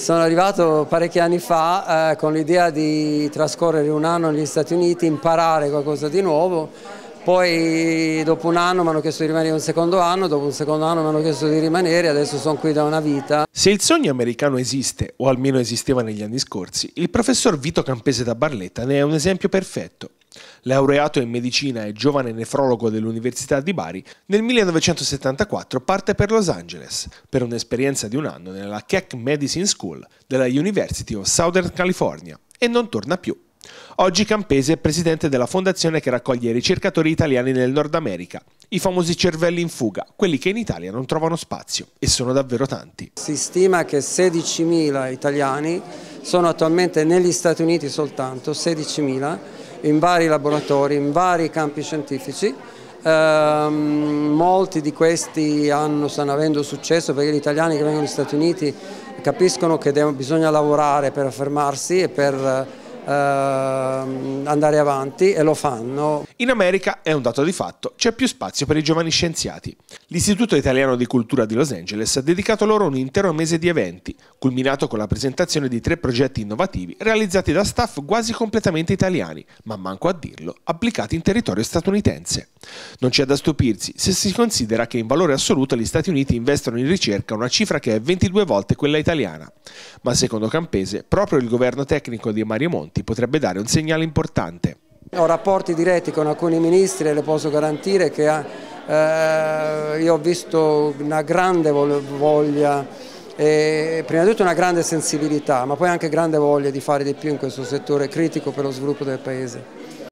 Sono arrivato parecchi anni fa con l'idea di trascorrere un anno negli Stati Uniti, imparare qualcosa di nuovo, poi dopo un anno mi hanno chiesto di rimanere un secondo anno, dopo un secondo anno mi hanno chiesto di rimanere, adesso sono qui da una vita. Se il sogno americano esiste, o almeno esisteva negli anni scorsi, il professor Vito Campese da Barletta ne è un esempio perfetto. Laureato in medicina e giovane nefrologo dell'Università di Bari, nel 1974 parte per Los Angeles per un'esperienza di un anno nella Keck Medicine School della University of Southern California e non torna più. Oggi Campese è presidente della fondazione che raccoglie i ricercatori italiani nel Nord America, i famosi cervelli in fuga, quelli che in Italia non trovano spazio, e sono davvero tanti. Si stima che 16.000 italiani sono attualmente negli Stati Uniti soltanto, 16.000, in vari laboratori, in vari campi scientifici. Molti di questi stanno avendo successo perché gli italiani che vengono negli Stati Uniti capiscono che bisogna lavorare per affermarsi e per andare avanti, e lo fanno. In America, è un dato di fatto, c'è più spazio per i giovani scienziati. L'Istituto Italiano di Cultura di Los Angeles ha dedicato loro un intero mese di eventi, culminato con la presentazione di 3 progetti innovativi realizzati da staff quasi completamente italiani, ma manco a dirlo, applicati in territorio statunitense. Non c'è da stupirsi se si considera che in valore assoluto gli Stati Uniti investono in ricerca una cifra che è 22 volte quella italiana. Ma secondo Campese, proprio il governo tecnico di Mario Monti potrebbe dare un segnale importante. Ho rapporti diretti con alcuni ministri e le posso garantire che io ho visto una grande voglia, prima di tutto una grande sensibilità, ma poi anche grande voglia di fare di più in questo settore critico per lo sviluppo del Paese.